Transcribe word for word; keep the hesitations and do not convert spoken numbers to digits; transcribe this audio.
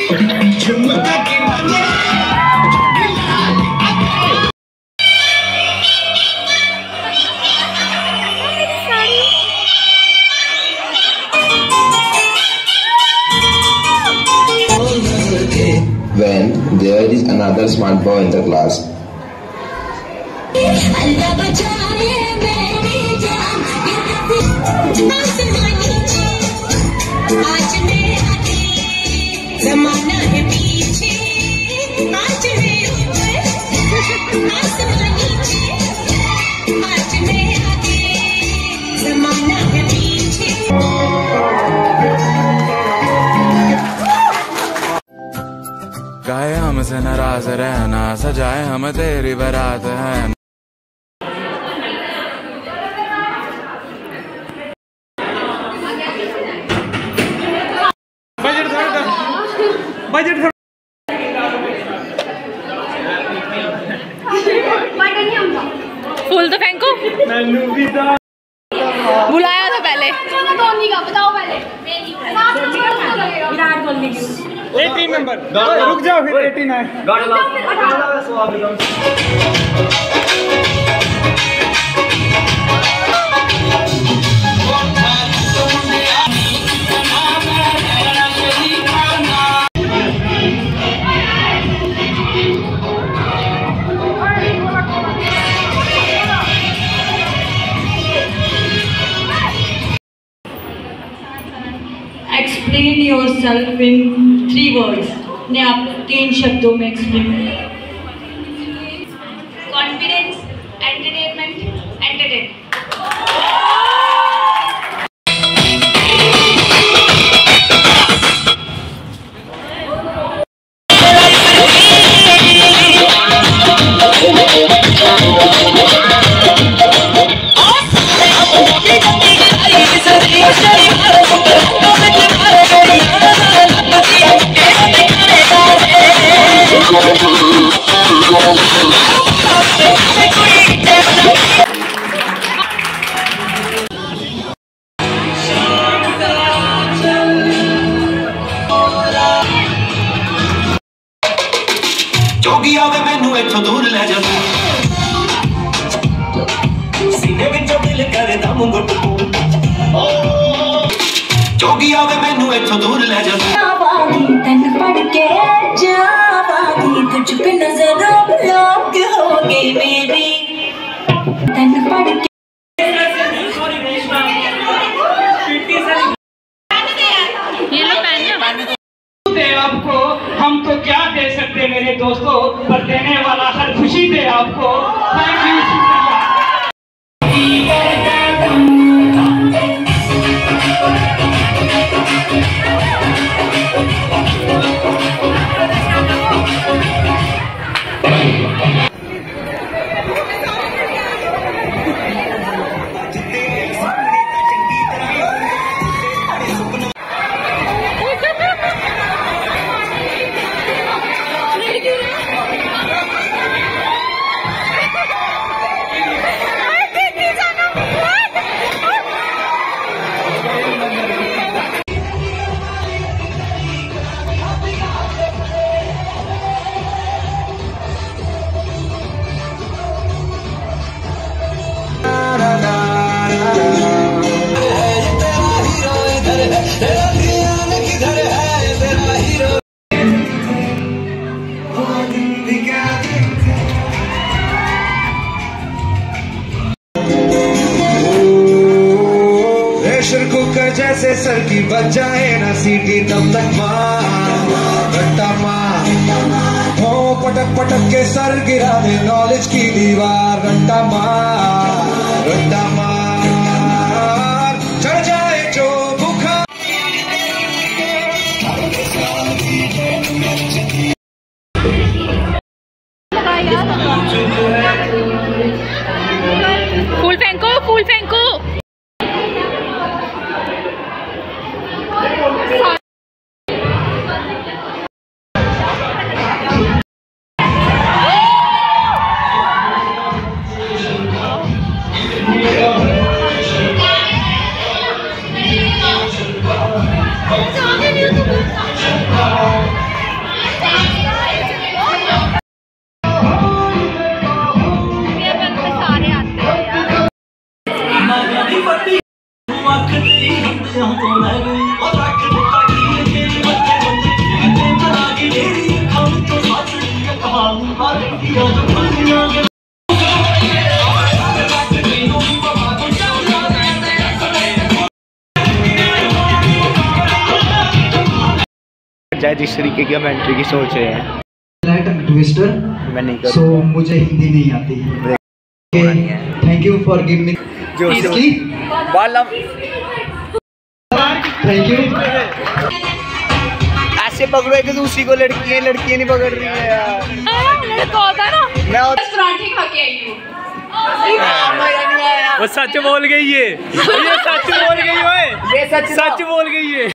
When there is another smart boy in the class. कहे हमसे नाराज रहना, सजाए हम तेरी बारात है। बजट थोड़ा बजट थोड़ा फूल तो फेंको। बुलाया था पहले। धोनी का बताओ पहले। विराट कोहली की। एटीन नंबर रुक जाओ फिर एटीन है। Explain yourself in three words. ने आप तीन शब्दों में explain करें। Confidence, entertainment, entertainment. जोगी आवे मैनू इथों दूर ले जा, सीने विचों दिल करे दम घुट। जोगी आवे मैनू इथों दूर ले जा, तन पड़ के जावागी तुझ पे नजरों लोग हो गए मेरी। तन पड़ के ये लो पहन दे आपको हम तो क्या दे सकते मेरे दोस्तों, पर देने वाला हर खुशी दे आपको। थैंक यू शुक्रिया। प्रेशर कुकर जैसे सर की बच जाए ना सीटी, तब तक मार रट्टा मार हो पटक पटक के सर गिरा दे नॉलेज की दीवार। रट्टा मार रट्टा मार चढ़ जाए जो बुखार। फूल फेंको, फूल फेंको। जाए जिस तरीके की हम एंट्री की सोच रहे हैं। ट्विस्टर मैं नहीं कर सो मुझे हिंदी नहीं आती। Thank you for giving me जो इसकी थैंक यू। ऐसे पकड़ो एक दूसरी को, लड़कियां लड़कियां नहीं पकड़ रही है यार। लड़का होता ना मैं पराठे खा के आई हूँ। वो सच बोल गई है, ये सच बोल गई है, ये सच सच बोल गई है।